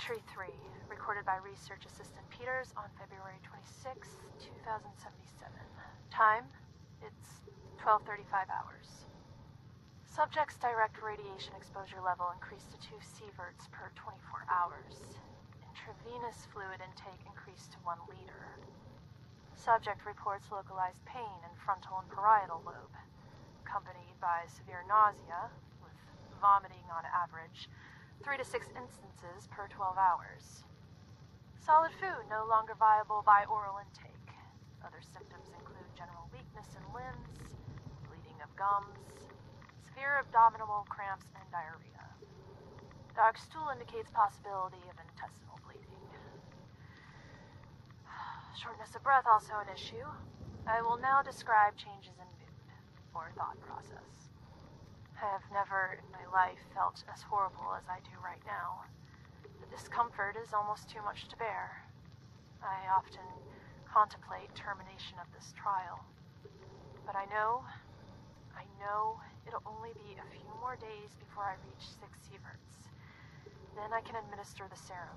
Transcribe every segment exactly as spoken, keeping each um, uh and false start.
Entry three, recorded by Research Assistant Peters on February twenty-sixth, two thousand seventy-seven. Time? It's twelve thirty-five hours. Subject's direct radiation exposure level increased to two sieverts per twenty-four hours. Intravenous fluid intake increased to one liter. Subject reports localized pain in frontal and parietal lobe, accompanied by severe nausea, with vomiting on average, three to six instances per twelve hours. Solid food no longer viable by oral intake. Other symptoms include general weakness in limbs, bleeding of gums, severe abdominal cramps, and diarrhea. Dark stool indicates possibility of intestinal bleeding. Shortness of breath also an issue. I will now describe changes in mood, or thought process. I have never in my life felt as horrible as I do right now. The discomfort is almost too much to bear. I often contemplate termination of this trial. But I know, I know it'll only be a few more days before I reach six sieverts. Then I can administer the serum.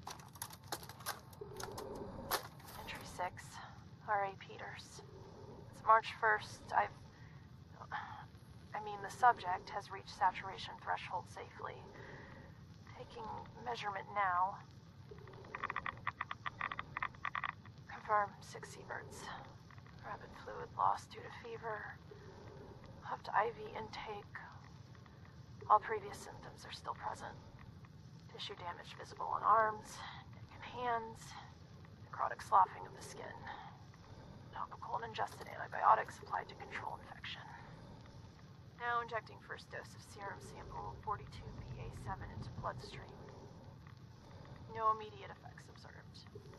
Entry six, R A Peters. It's March first. I've... I mean, the subject has reached saturation threshold safely. Taking measurement now. Confirm six sieverts. Rapid fluid loss due to fever. Upped I V intake. All previous symptoms are still present. Tissue damage visible on arms, neck and hands. Necrotic sloughing of the skin. Topical and ingested antibiotics applied to control infection. Now injecting first dose of serum sample forty-two B A seven into bloodstream. No immediate effects observed.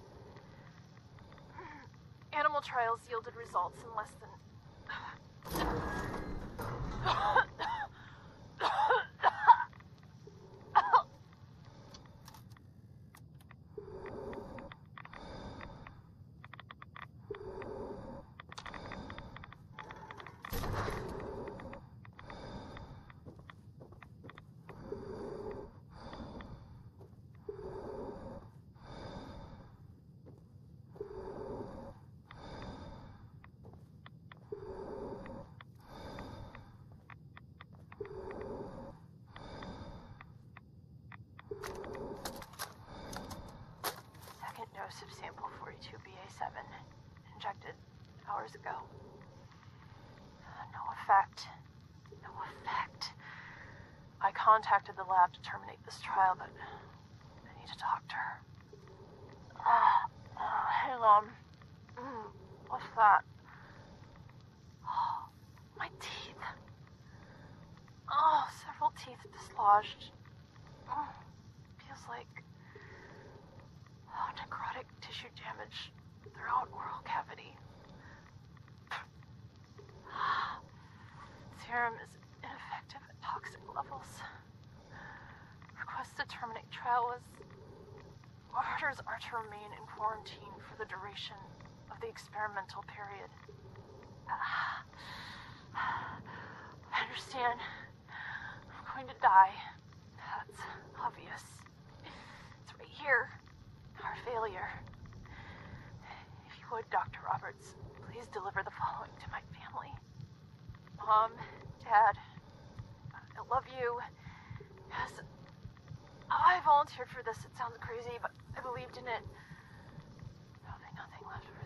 Animal trials yielded results in less than... Dose of sample forty-two B A seven, injected hours ago. No effect. No effect. I contacted the lab to terminate this trial, but I need a doctor. Ah, uh, uh, hang on. Mm, what's that? Oh, my teeth. Oh, several teeth dislodged. Mm, feels like... Oh, necrotic tissue damage throughout oral cavity. Serum is ineffective at toxic levels. Request to terminate trial was... Orders are to remain in quarantine for the duration of the experimental period. I understand. I'm going to die. That's obvious. It's right here. Our failure. If you would, Doctor Roberts, please deliver the following to my family. Mom, Dad, I love you. Yes, I volunteered for this. It sounds crazy, but I believed in it. There'll be nothing left for